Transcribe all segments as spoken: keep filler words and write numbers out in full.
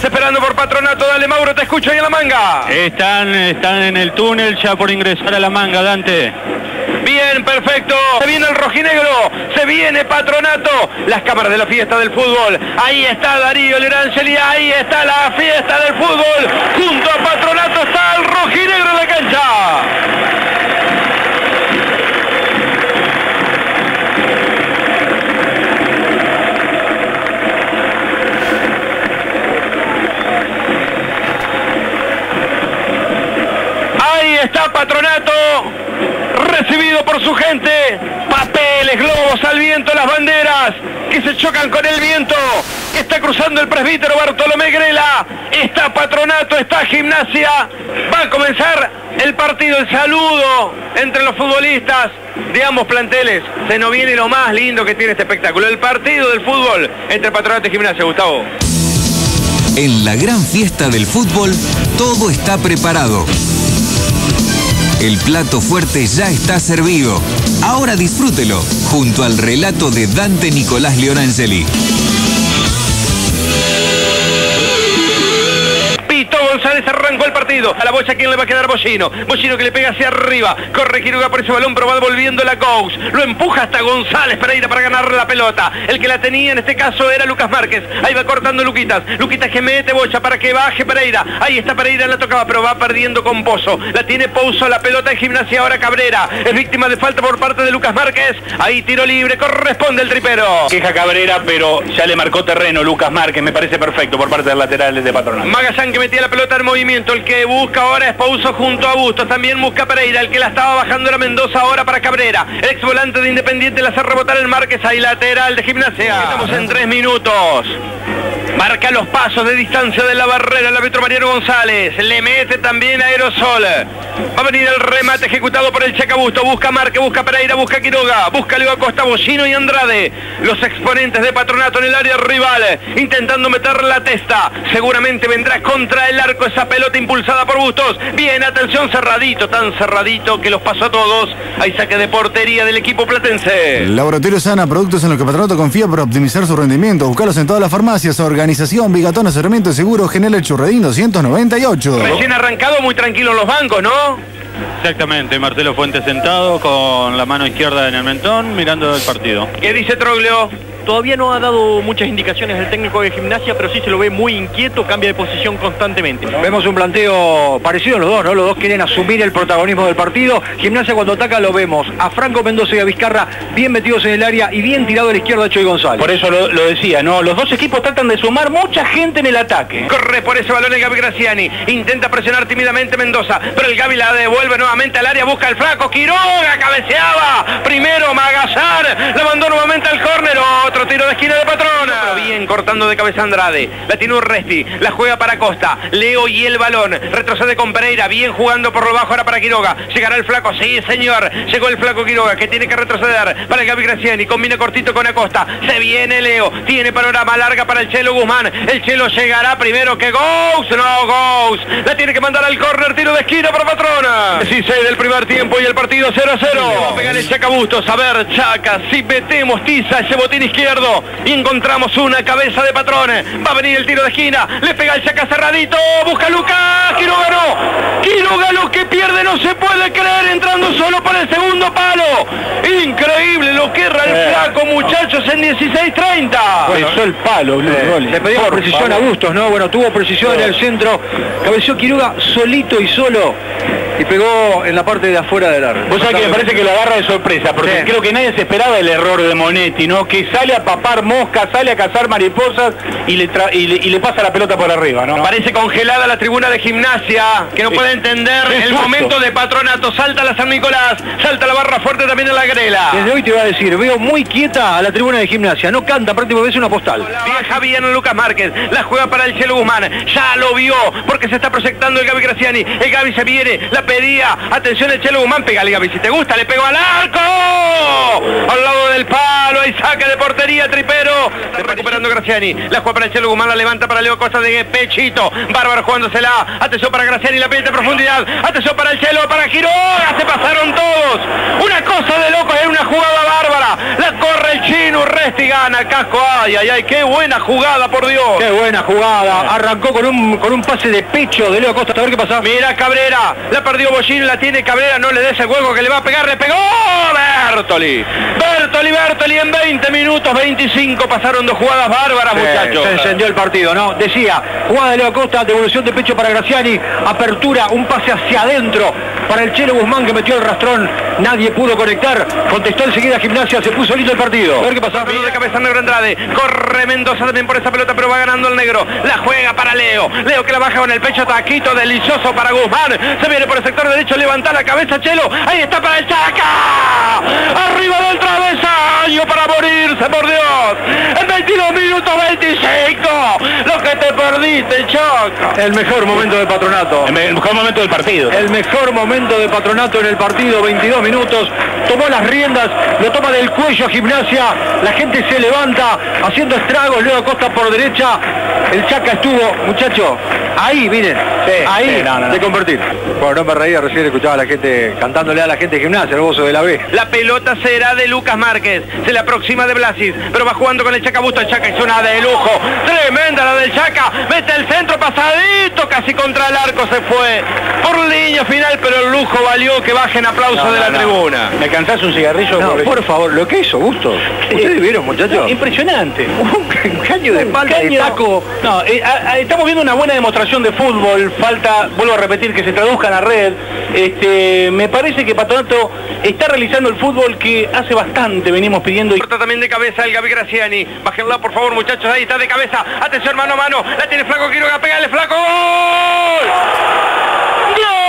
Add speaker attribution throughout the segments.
Speaker 1: estamos esperando por Patronato. Dale, Mauro, te escucho ahí en la manga.
Speaker 2: Están, están en el túnel ya por ingresar a la manga, Dante.
Speaker 1: Bien, perfecto. Se viene el rojinegro, se viene Patronato. Las cámaras de la fiesta del fútbol. Ahí está Darío Lorangeli, ahí está la fiesta del fútbol. Junto a Patronato está el rojinegro en la cancha. Ahí está Patronato, recibido por su gente. Papeles, globos al viento, las banderas que se chocan con el viento. Está cruzando el presbítero Bartolomé Grela. Está Patronato, está Gimnasia. Va a comenzar el partido, el saludo entre los futbolistas de ambos planteles. Se nos viene lo más lindo que tiene este espectáculo, el partido del fútbol entre Patronato y Gimnasia, Gustavo.
Speaker 3: En la gran fiesta del fútbol, todo está preparado. El plato fuerte ya está servido. Ahora disfrútelo junto al relato de Dante Nicolás Lorangeli.
Speaker 1: Pito González arrancó el partido. A la bocha, ¿quién le va a quedar? Bollino. Bollino que le pega hacia arriba. Corre Quiroga por ese balón, pero va devolviendo la Gous. Lo empuja hasta González Pereira para ganar la pelota. El que la tenía en este caso era Lucas Márquez. Ahí va cortando Luquitas. Luquitas que mete bocha para que baje Pereira. Ahí está Pereira, la tocaba, pero va perdiendo con Pozo. La tiene Pouso, la pelota en Gimnasia. Ahora Cabrera. Es víctima de falta por parte de Lucas Márquez. Ahí tiro libre. Corresponde el tripero.
Speaker 2: Queja Cabrera, pero ya le marcó terreno Lucas Márquez. Me parece perfecto por parte del lateral de Patronato.
Speaker 1: Magallán que metía la pelota en movimiento. El que busca ahora es Pouso junto a Bustos. También busca Pereira. El que la estaba bajando era Mendoza, ahora para Cabrera. El ex volante de Independiente la hace rebotar el Márquez. Ahí lateral de Gimnasia. Estamos en tres minutos. Marca los pasos de distancia de la barrera el árbitro Mariano González. Le mete también a Aerosol. Va a venir el remate ejecutado por el Chacabusto. Busca Márquez, busca Pereira, busca Quiroga. Busca Leo Acosta, Bollino y Andrade. Los exponentes de Patronato en el área rival. Intentando meter la testa. Seguramente vendrá contra el arco esa pelota impulsada por Bustos. Bien, atención, cerradito, tan cerradito que los pasó a todos. Hay saque de portería del equipo platense.
Speaker 4: Laboratorio Sana, productos en los que Patronato confía para optimizar su rendimiento. Buscarlos en todas las farmacias. Organización Bigatón, asesoramiento de seguro, General Churredín doscientos noventa y ocho.
Speaker 1: Recién arrancado, muy tranquilo en los bancos, ¿no?
Speaker 2: Exactamente, Marcelo Fuentes sentado con la mano izquierda en el mentón mirando el partido.
Speaker 1: ¿Qué dice Troglio?
Speaker 5: Todavía no ha dado muchas indicaciones el técnico de Gimnasia, pero sí se lo ve muy inquieto, cambia de posición constantemente.
Speaker 6: Vemos un planteo parecido a los dos, ¿no? Los dos quieren asumir el protagonismo del partido. Gimnasia cuando ataca lo vemos a Franco Mendoza y a Vizcarra bien metidos en el área y bien tirado a la izquierda a Choy González.
Speaker 2: Por eso lo, lo decía, ¿no? Los dos equipos tratan de sumar mucha gente en el ataque.
Speaker 1: Corre por ese balón el Gaby Graciani. Intenta presionar tímidamente Mendoza, pero el Gaby la devuelve nuevamente al área, busca el flaco. Quiroga cabeceaba. Primero Magazar. La mandó nuevamente al córner. Otro tiro de esquina de Patrona. Pero bien cortando de cabeza Andrade. La tiene Urresti. La juega para Costa. Leo y el balón. Retrocede con Pereira. Bien jugando por lo bajo ahora para Quiroga. Llegará el flaco. Sí, señor. Llegó el flaco Quiroga que tiene que retroceder para el Gaby Graciani. Combina cortito con Acosta. Se viene Leo. Tiene panorama larga para el Chelo Guzmán. El Chelo llegará primero que Gous. No, Gous. La tiene que mandar al córner. Tiro de esquina para Patrona. dieciséis del primer tiempo y el partido cero a cero. Va a pegar el Chaca Bustos. A ver, Chaca. Si metemos tiza ese botín izquierdo y encontramos una cabeza de Patrones. Va a venir el tiro de esquina. Le pega el Chaca cerradito. Busca Lucas. Quiroga no. Quiroga lo que pierde no se puede creer entrando solo por el segundo palo. Increíble lo que erra el flaco, muchachos, en dieciséis treinta.
Speaker 6: Bueno,
Speaker 2: Eso el palo, Blue
Speaker 6: eh,
Speaker 2: Rolling.
Speaker 6: le pedimos
Speaker 2: Por
Speaker 6: precisión
Speaker 2: favor.
Speaker 6: a Bustos, ¿no? Bueno, tuvo precisión en el centro. Cabeció Quiroga solito y solo. Y pegó en la parte de afuera del área.
Speaker 2: Vos sabés que me parece que lo agarra de sorpresa, porque
Speaker 6: Sí.
Speaker 2: creo que nadie se esperaba el error de Monetti, ¿no? Que sale a papar moscas, sale a cazar mariposas y le, tra y le, y le pasa la pelota por arriba, ¿no?
Speaker 1: Parece congelada la tribuna de Gimnasia, que no
Speaker 2: Sí.
Speaker 1: puede entender
Speaker 2: Qué
Speaker 1: el
Speaker 2: susto.
Speaker 1: momento de Patronato. Salta la San Nicolás, salta la barra fuerte también en la Grela.
Speaker 6: Desde hoy te voy a decir, veo muy quieta a la tribuna de Gimnasia. No canta, prácticamente es una postal.
Speaker 1: Viaja bien Lucas Márquez, la juega para el Chelo Guzmán, ya lo vio porque se está proyectando el Gaby Graciani. El Gaby se viene, la pedía, atención el Chelo Guzmán, pégale Gaby, si te gusta, le pegó al arco, al lado del palo, hay saque de portería, tripero, se está recuperando Graciani, la juega para el Chelo Guzmán, la levanta para Leo Costa de pechito, Bárbaro jugándosela, atención para Graciani, la pide de profundidad, atención para el Chelo, para Quiroga, se pasaron todos, una cosa de loco, es una jugada bárbara, la corre el Chino. Martín Urresti gana Casco. Ay, ay, ay, qué buena jugada, por Dios.
Speaker 6: Qué buena jugada. Arrancó con un, con un pase de pecho de Leo Acosta. A ver qué pasa.
Speaker 1: Mira Cabrera, la perdió Bollín, la tiene Cabrera, no le des el juego que le va a pegar, le pegó Bertoli. Bertoli, Bertoli en veinte minutos, veinticinco, pasaron dos jugadas bárbaras,
Speaker 6: Sí,
Speaker 1: muchachos.
Speaker 6: se encendió el partido, ¿no? Decía, jugada de Leo Acosta, devolución de pecho para Graciani, apertura, un pase hacia adentro para el Chelo Guzmán que metió el rastrón, nadie pudo conectar, contestó enseguida Gimnasia, se puso lindo el partido. A ver qué pasa.
Speaker 1: De cabeza Negro Andrade, corre Mendoza también por esa pelota, pero va ganando el negro, la juega para Leo, Leo que la baja con el pecho, taquito delicioso para Guzmán, se viene por el sector derecho, levanta la cabeza Chelo, ahí está para el Chaca, arriba del travesaño para morirse, por Dios, en veintidós minutos veinticinco, lo que te perdiste, Chaca.
Speaker 6: El mejor momento del Patronato.
Speaker 2: El mejor momento del partido.
Speaker 6: El mejor momento de Patronato en el partido, veintidós minutos, tomó las riendas, lo toma del cuello a Gimnasia, la gente se levanta haciendo estragos, Leo Acosta por derecha, el Chaca estuvo, muchacho, ahí, miren,
Speaker 2: Sí,
Speaker 6: ahí
Speaker 2: sí, no, no, no.
Speaker 6: de convertir. Bueno, no me reía, recién escuchaba a la gente cantándole a la gente de Gimnasia, el gozo de la B.
Speaker 1: La pelota será de Lucas Márquez, se le aproxima de Blasis, pero va jugando con el Chaca Busto, el Chaca hizo una de lujo, tremenda la del Chaca, mete el centro pasadito, casi contra el arco se fue, por línea final, pero el lujo valió que bajen aplausos
Speaker 2: No,
Speaker 1: de
Speaker 2: no,
Speaker 1: la
Speaker 2: no.
Speaker 1: tribuna.
Speaker 2: ¿Me cansás un cigarrillo?
Speaker 6: No,
Speaker 2: Pobre-
Speaker 6: por favor, lo que hizo Gusto. ¿Ustedes vieron, muchachos?
Speaker 2: Impresionante.
Speaker 6: Un caño de
Speaker 2: Un
Speaker 6: espalda de
Speaker 2: caño.
Speaker 6: taco.
Speaker 2: No, eh, a- a- estamos viendo una buena demostración de fútbol. Falta, vuelvo a repetir, que se traduzca en la red. Este, me parece que Patronato está realizando el fútbol que hace bastante venimos pidiendo. Y...
Speaker 1: Corta también de cabeza el Gaby Graciani. Bájenla por favor, muchachos, ahí está de cabeza. Atención, mano a mano. La tiene Flaco Quiroga, pégale Flaco. ¡Gol! ¡Gol!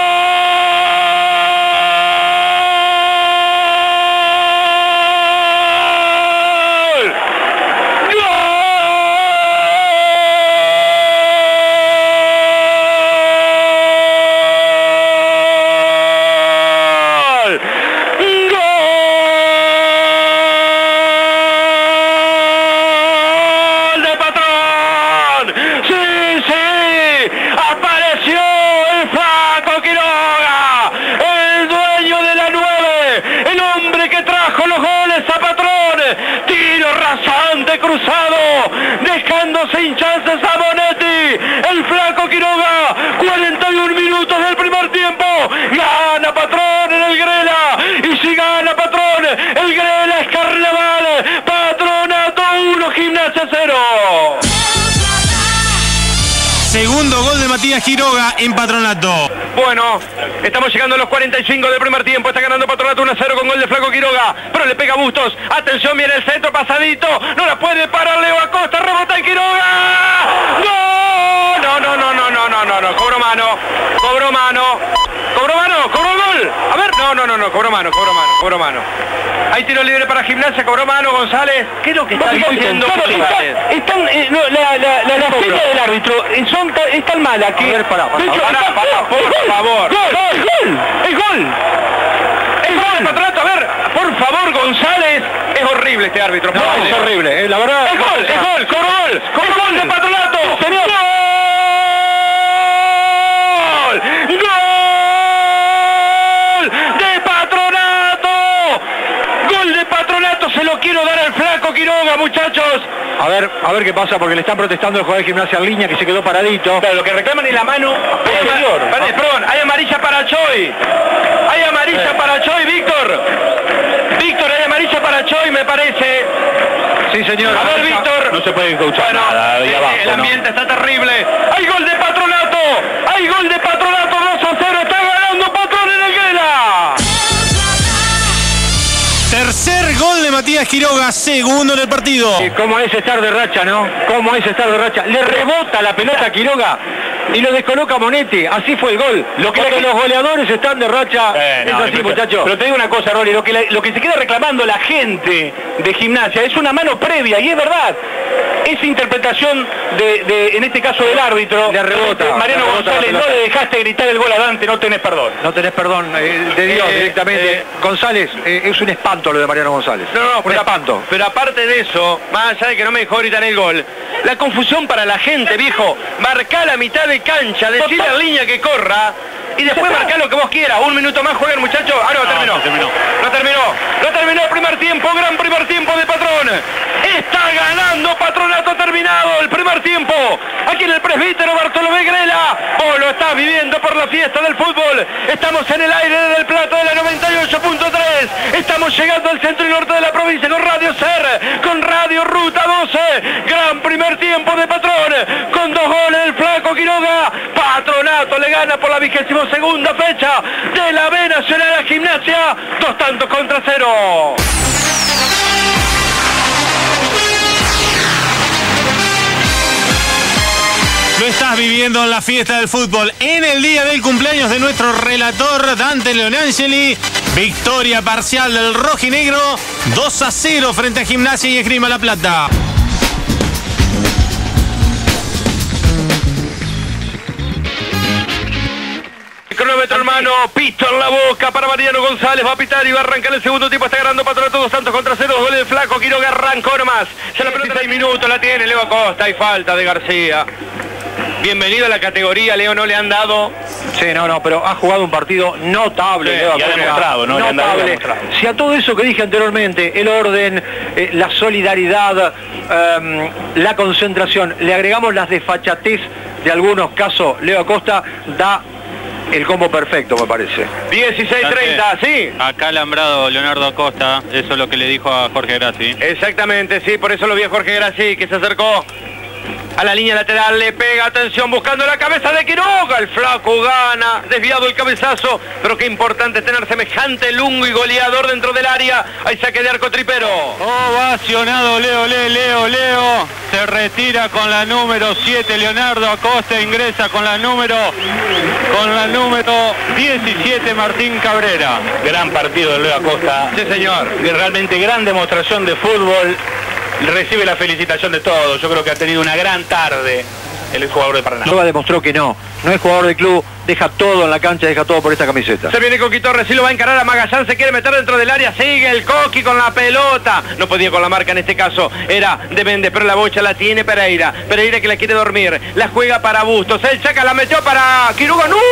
Speaker 1: Cruzado, dejando sin chances a Monetti, el Flaco Quiroga, cuarenta y un minutos del primer tiempo, gana Patrón en el Grela, y si gana Patrón, el Grela es carnaval, Patronato uno, Gimnasia cero.
Speaker 7: Segundo gol de Matías Quiroga en Patronato.
Speaker 1: Bueno, estamos llegando a los cuarenta y cinco del primer tiempo, está ganando Patronato uno a cero con gol de Flaco Quiroga, pero le pega Bustos, atención, viene el centro pasadito, no la puede parar Leo Acosta, rebota en Quiroga, ¡no! No, no, no, no, no, no, no, no, cobró mano, cobró mano, cobró mano, cobró gol, a ver, no, no, no, no, cobró mano, cobró mano, cobró mano. Hay tiro libre para Gimnasia, cobró mano González, ¿qué es lo que está diciendo González?
Speaker 2: Están, eh, no, la, la, la, la seña del árbitro eh, son, ta- es tan mala que...
Speaker 6: A ver, pará, pará,
Speaker 2: de hecho,
Speaker 1: pará,
Speaker 2: está-
Speaker 1: pará, por
Speaker 2: ¡Es gol!
Speaker 1: favor.
Speaker 2: ¡Gol! ¡Es gol! ¡Es gol!
Speaker 1: El gol de Patronato, a ver, por favor González, es horrible este árbitro.
Speaker 6: No,
Speaker 1: por
Speaker 6: es
Speaker 1: favor.
Speaker 6: horrible, eh, la verdad.
Speaker 1: ¡Es gol! ¡Es gol! ¡Cobró gol! ¡Cobró gol de Patronato!
Speaker 2: Señor.
Speaker 1: ¡Gol! ¡Gol de Patronato! ¡Gol de Patronato! Se lo quiero dar al Flaco Quiroga, muchachos.
Speaker 6: A ver, a ver qué pasa, porque le están protestando el jugador de Gimnasia en línea que se quedó paradito.
Speaker 2: Claro, lo que reclaman es la mano
Speaker 1: Hay ama-
Speaker 2: posterior.
Speaker 1: Perdón, perdón, hay amarilla para Choi. Hay amarilla para Choi, Víctor. Víctor, hay amarilla para Choi, me parece.
Speaker 6: Sí, señor.
Speaker 1: A ver, Víctor.
Speaker 2: No se puede coachar
Speaker 1: Bueno,
Speaker 2: nada ahí
Speaker 1: eh,
Speaker 2: abajo,
Speaker 1: el
Speaker 2: ¿no?
Speaker 1: ambiente está terrible. ¡Hay gol de Patronato! ¡Hay gol de Patronato! dos a cero. ¡Está ganando Patrón en el Guela!
Speaker 7: Tercer gol de Matías Quiroga, segundo en el partido.
Speaker 6: Eh, ¿Cómo es estar de racha, no? ¿Cómo es estar de racha? Le rebota la pelota a Quiroga y lo descoloca Monetti. Así fue el gol. Lo que
Speaker 2: Cuando
Speaker 6: los goleadores están de racha,
Speaker 2: Eh,
Speaker 6: es
Speaker 2: no,
Speaker 6: así,
Speaker 2: pero-
Speaker 6: muchachos.
Speaker 2: Pero te digo una cosa, Rolly, lo que, la- lo que se queda reclamando la gente de Gimnasia es una mano previa, y es verdad. Esa interpretación de, de, en este caso del árbitro,
Speaker 6: Le rebota,
Speaker 2: de Mariano
Speaker 6: le rebota la
Speaker 2: González, no
Speaker 6: pelota.
Speaker 2: le dejaste gritar el gol a Dante, no tenés perdón.
Speaker 6: No tenés perdón eh, de Dios
Speaker 1: Eh,
Speaker 6: directamente.
Speaker 1: eh.
Speaker 6: González, eh, es un espanto lo de Mariano González.
Speaker 1: No, no,
Speaker 6: un
Speaker 1: pero,
Speaker 6: espanto.
Speaker 1: pero aparte de eso, más allá de que no me dejó gritar el gol, la confusión para la gente, viejo, marcá la mitad de cancha, decirle en línea que corra, y después marcá lo que vos quieras. Un minuto más jueguen, muchachos. Ah, no, terminó.
Speaker 2: terminó.
Speaker 1: No terminó. No terminó el primer tiempo, gran primer tiempo de Patrón. Está ganando Patronato, terminado el primer tiempo. Aquí en el presbítero Bartolomé Grela. Vos lo estás viviendo por la fiesta del fútbol. Estamos en el aire del Plata de la noventa y ocho punto tres. Estamos llegando al centro y norte de la provincia con Radio Ser, con Radio Ruta doce. Gran primer tiempo de Patrón, con dos goles del Flaco Quiroga. Patronato le gana por la vigésima segunda fecha de la B Nacional a Gimnasia. Dos tantos contra cero.
Speaker 7: Lo estás viviendo en la fiesta del fútbol en el día del cumpleaños de nuestro relator Dante Leonangeli. Victoria parcial del rojinegro, dos a cero frente a Gimnasia y Esgrima La Plata.
Speaker 1: Cronómetro, hermano, pito en la boca para Mariano González, va a pitar y va a arrancar el segundo tiempo. Está ganando Patronato, dos tantos contra cero, dos goles de Flaco Quiroga, arrancó nomás. Ya la pelota, seis minutos, la tiene Leo Acosta, hay falta de García. Bienvenido a la categoría, Leo, no le han dado.
Speaker 6: Sí, no, no, pero ha jugado un partido notable,
Speaker 2: Sí,
Speaker 6: Leo
Speaker 2: y ha
Speaker 6: Acosta.
Speaker 2: demostrado, ¿no? Le han dado,
Speaker 6: Notable.
Speaker 2: demostrado.
Speaker 6: Si a todo eso que dije anteriormente, el orden, eh, la solidaridad, eh, la concentración, le agregamos las desfachatez de algunos casos, Leo Acosta da el combo perfecto, me parece.
Speaker 1: dieciséis treinta, sí.
Speaker 8: Acá alambrado Leonardo Acosta, eso es lo que le dijo a Jorge Grassi.
Speaker 1: Exactamente, sí, por eso lo vi a Jorge Grassi, que se acercó a la línea lateral, le pega, atención, buscando la cabeza de Quiroga, el Flaco gana, desviado el cabezazo, pero qué importante es tener semejante lungo y goleador dentro del área. Hay saque de arco tripero.
Speaker 8: Ovacionado Leo, Leo, Leo, Leo, se retira con la número siete, Leonardo Acosta ingresa con la número, con la número diecisiete, Martín Cabrera.
Speaker 2: Gran partido de Leo Acosta.
Speaker 1: Sí, señor.
Speaker 2: Realmente gran demostración de fútbol. Recibe la felicitación de todos. Yo creo que ha tenido una gran tarde el jugador de Paraná.
Speaker 6: Quiroga demostró que no, no es jugador del club, deja todo en la cancha, deja todo por esta camiseta.
Speaker 1: Se viene Coqui Torres, sí lo va a encarar a Magallán, se quiere meter dentro del área, sigue el Coqui con la pelota. No podía con la marca en este caso, era de Méndez, pero la bocha la tiene Pereira. Pereira que la quiere dormir, la juega para Bustos. El Chaca la metió para Quiroga. ¡No!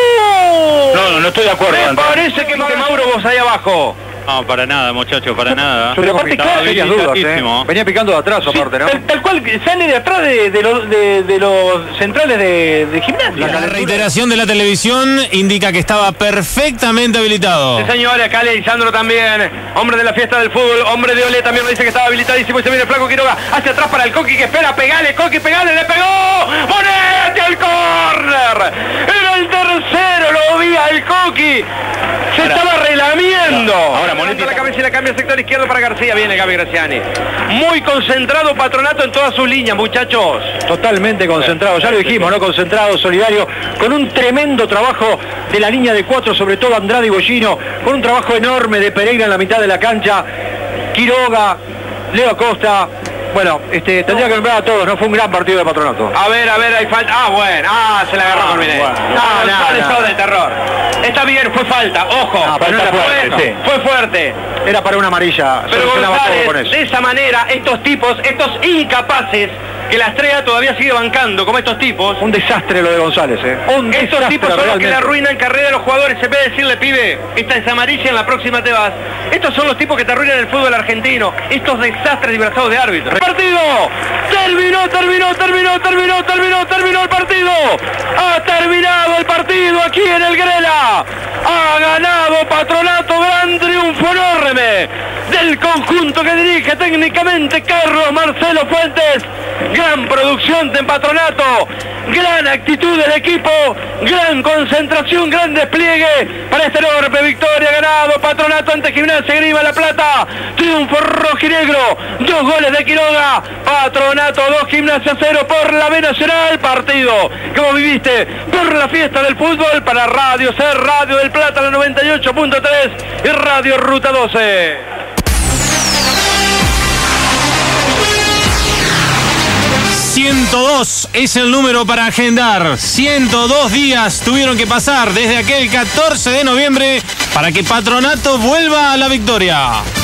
Speaker 2: No, no, no estoy de acuerdo.
Speaker 1: Me
Speaker 2: Andrés.
Speaker 1: parece que Mauro vos ahí abajo.
Speaker 8: No, para nada, muchachos, para nada.
Speaker 6: Pero aparte
Speaker 8: Estaba
Speaker 6: claro, serias dudas, ¿eh?
Speaker 8: habilitadísimo.
Speaker 6: Venía picando de atrás aparte, ¿no?
Speaker 2: Tal, tal cual sale de atrás de, de, los, de, de los centrales de, de Gimnasia.
Speaker 7: La reiteración de la televisión indica que estaba perfectamente habilitado.
Speaker 1: Sí, señores, acá Lisandro también, hombre de la fiesta del fútbol, hombre de Olé también nos dice que estaba habilitadísimo y se viene el Flaco Quiroga hacia atrás para el Coqui que espera, pegale, Coqui, pegale, le pegó, ¡ponete al córner! Era el tercero, lo vi al Coqui, se
Speaker 2: Ahora,
Speaker 1: estaba relamiendo.
Speaker 2: ahora, Monetti
Speaker 1: Levanta la cabeza y la cambia al sector izquierdo para García, viene Gaby Graciani. Muy concentrado Patronato en todas sus líneas, muchachos.
Speaker 6: Totalmente concentrado, ya lo dijimos, ¿no? Concentrado, solidario, con un tremendo trabajo de la línea de cuatro, sobre todo Andrade y Bollino, con un trabajo enorme de Pereira en la mitad de la cancha, Quiroga, Leo Acosta. Bueno, este, tendría que nombrar a todos, ¿no? Fue un gran partido de Patronato.
Speaker 1: A ver, a ver, hay falta. Ah, bueno, ah, se la agarró con Minet.
Speaker 2: bueno.
Speaker 1: Ah,
Speaker 6: No, no,
Speaker 1: no,
Speaker 6: no.
Speaker 1: de terror. Está bien, fue falta, ojo.
Speaker 6: Ah, pero no era
Speaker 1: fue,
Speaker 6: fuerte, sí.
Speaker 1: fue fuerte.
Speaker 6: Era para una amarilla,
Speaker 1: Pero
Speaker 6: solucionaba todo con
Speaker 1: González,
Speaker 6: eso.
Speaker 1: de esa manera, estos tipos, estos incapaces, que la estrella todavía sigue bancando, como estos tipos.
Speaker 6: Un desastre lo de González, ¿eh? Un
Speaker 1: Estos
Speaker 6: desastre
Speaker 1: tipos son los que
Speaker 6: realmente.
Speaker 1: le arruinan carrera a los jugadores. En vez de decirle, pibe, esta es amarilla, en la próxima te vas. Estos son los tipos que te arruinan el fútbol argentino. Estos desastres disfrazados de árbitros. ¡Partido! ¡Terminó, terminó, terminó, terminó, terminó, terminó el partido! ¡Ha terminado el partido aquí en el Grela! ¡Ha ganado Patronato! ¡Gran triunfo enorme del conjunto que dirige técnicamente Carlos Marcelo Fuentes! Gran producción de Patronato, gran actitud del equipo, gran concentración, gran despliegue para esta enorme victoria. Ganado Patronato ante Gimnasia Esgrima La Plata, triunfo rojinegro, dos goles de Quiroga, Patronato dos, Gimnasia cero por la B Nacional. Partido que vos viviste por la fiesta del fútbol para Radio Ser, Radio del Plata, la noventa y ocho punto tres y Radio Ruta doce.
Speaker 7: ciento dos es el número para agendar. ciento dos días tuvieron que pasar desde aquel catorce de noviembre para que Patronato vuelva a la victoria.